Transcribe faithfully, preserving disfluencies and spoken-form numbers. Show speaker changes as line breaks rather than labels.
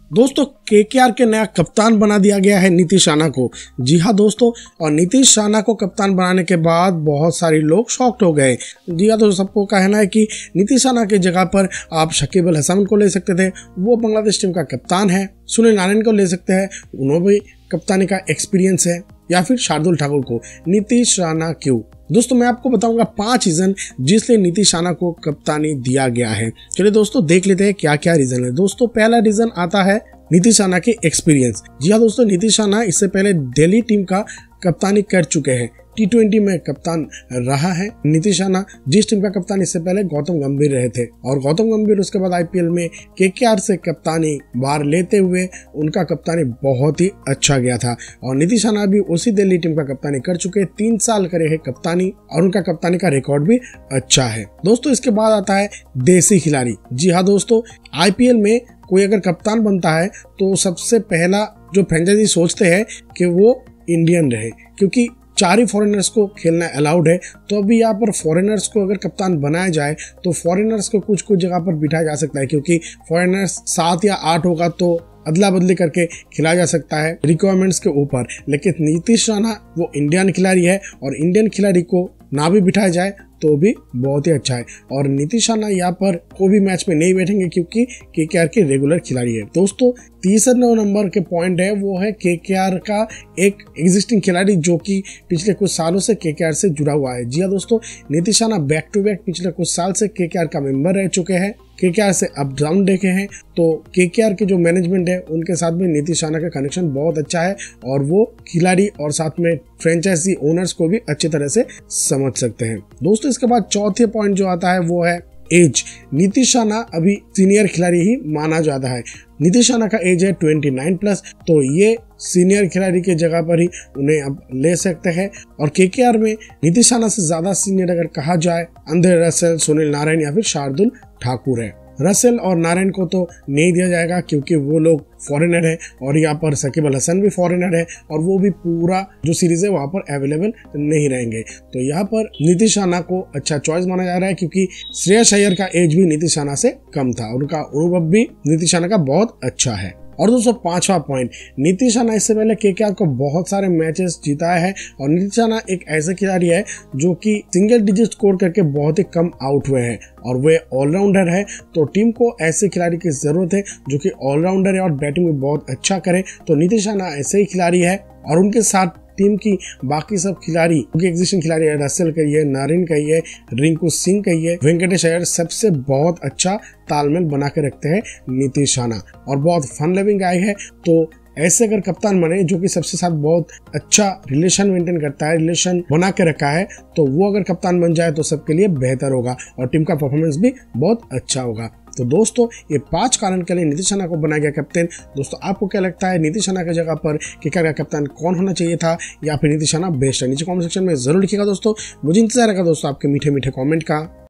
दोस्तों केकेआर के नया कप्तान बना दिया गया है नीतीश राणा को। जी हाँ दोस्तों, और नीतीश राणा को कप्तान बनाने के बाद बहुत सारे लोग शॉक्ड हो गए। जी हाँ दोस्तों, सबको कहना है कि नीतीश राणा की जगह पर आप शकीब अल हसन को ले सकते थे, वो बांग्लादेश टीम का कप्तान है। सुनील नारायण को ले सकते हैं, उन्होंने भी कप्तानी का एक्सपीरियंस है, या फिर शार्दुल ठाकुर को। नीतीश राणा क्यों? दोस्तों मैं आपको बताऊंगा पांच रीजन जिसलिए नीतीश राणा को कप्तानी दिया गया है। चलिए दोस्तों देख लेते हैं क्या क्या रीजन है। दोस्तों पहला रीजन आता है नीतीश राणा के एक्सपीरियंस। जी हाँ दोस्तों, नीतीश राणा इससे पहले दिल्ली टीम का कप्तानी कर चुके हैं, टी ट्वेंटी में कप्तान रहा है नीतीश राणा, जिस टीम का कप्तान इससे पहले गौतम गंभीर रहे थे। और गौतम गंभीर उसके बाद आईपीएल में केकेआर से कप्तानी बार लेते हुए उनका कप्तानी बहुत ही अच्छा गया था। और नीतीश राणा भी उसी दिल्ली टीम का कप्तानी कर चुके, तीन साल करे है कप्तानी, और उनका कप्तानी का रिकॉर्ड भी अच्छा है। दोस्तों इसके बाद आता है देसी खिलाड़ी। जी हाँ दोस्तों, आईपीएल में कोई अगर कप्तान बनता है तो सबसे पहला जो फ्रेंचाइजी सोचते हैं कि वो इंडियन रहे, क्योंकि चार ही फॉरेनर्स को खेलना अलाउड है। तो अभी यहाँ पर फॉरेनर्स को अगर कप्तान बनाया जाए तो फॉरेनर्स को कुछ कुछ जगह पर बिठाया जा सकता है, क्योंकि फॉरेनर्स सात या आठ होगा तो अदला बदली करके खिलाया जा सकता है रिक्वायरमेंट्स के ऊपर। लेकिन नीतीश राणा वो इंडियन खिलाड़ी है, और इंडियन खिलाड़ी को ना भी बिठाया जाए तो भी बहुत ही अच्छा है। और नीतीश राणा यहाँ पर कोई भी मैच में नहीं बैठेंगे, क्योंकि केकेआर के रेगुलर खिलाड़ी है। दोस्तों तीसरा नंबर के पॉइंट है वो है केकेआर का एक एग्जिस्टिंग खिलाड़ी जो कि पिछले कुछ सालों से केकेआर से जुड़ा हुआ है। जी हाँ दोस्तों, Nitish Rana back to back पिछले कुछ साल से केकेआर का मेंबर रह चुके हैं, केकेआर से अप डाउन देखे हैं। तो केकेआर के जो मैनेजमेंट है उनके साथ में नीतीश राणा का कनेक्शन बहुत अच्छा है, और वो खिलाड़ी और साथ में फ्रेंचाइजी ओनर्स को भी अच्छी तरह से समझ सकते हैं। दोस्तों इसके बाद चौथे पॉइंट जो आता है वो है एज। नीतीश राणा अभी सीनियर खिलाड़ी ही माना जाता है। नीतीश राणा का एज है उनतीस प्लस, तो ये सीनियर खिलाड़ी के जगह पर ही उन्हें अब ले सकते हैं। और केकेआर में नीतीश राणा से ज्यादा सीनियर अगर कहा जाए अंद्रे रसेल, सुनील नारायण या फिर शार्दुल ठाकुर है। रसेल और नारायण को तो नहीं दिया जाएगा क्योंकि वो लोग फॉरेनर है, और यहाँ पर शकीब अल हसन भी फॉरेनर है, और वो भी पूरा जो सीरीज है वहाँ पर अवेलेबल नहीं रहेंगे। तो यहाँ पर नीतीश राणा को अच्छा चॉइस माना जा रहा है, क्योंकि श्रेयस अय्यर का एज भी नीतीश राणा से कम था, उनका अनुभव भी नीतीश राणा का बहुत अच्छा है। और दोस्तों पांचवा पॉइंट, नीतीश राणा इससे पहले केकेआर को बहुत सारे मैचेस जीताया है, और नीतीश राणा एक ऐसे खिलाड़ी है जो कि सिंगल डिजिट स्कोर करके बहुत ही कम आउट हुए हैं, और वे ऑलराउंडर है। तो टीम को ऐसे खिलाड़ी की जरूरत है जो कि ऑलराउंडर है और बैटिंग में बहुत अच्छा करे। तो नीतीश राणा ऐसे ही खिलाड़ी है, और उनके साथ टीम की बाकी सब खिलाड़ी एग्जिस्टिंग खिलाड़ी है, रसेल कहिए, नारिन कहिए, रिंकू सिंह कहिए, वेंकटेश अय्यर, सबसे बहुत अच्छा तालमेल बना के रखते हैं नीतीश राणा, और बहुत फन लविंग गाय है। तो ऐसे अगर कप्तान बने जो कि सबसे साथ बहुत अच्छा रिलेशन मेंटेन करता है, रिलेशन बना के रखा है, तो वो अगर कप्तान बन जाए तो सबके लिए बेहतर होगा, और टीम का परफॉर्मेंस भी बहुत अच्छा होगा। तो दोस्तों ये पांच कारण के लिए नीतीश राणा को बनाया गया कैप्टन। दोस्तों आपको क्या लगता है, नीतीश राणा की जगह पर केकेआर का कप्तान कौन होना चाहिए था, या फिर नीतीश राणा बेस्ट है? नीचे कमेंट सेक्शन में जरूर लिखिएगा दोस्तों। मुझे इंतजार रहेगा दोस्तों आपके मीठे मीठे कमेंट का।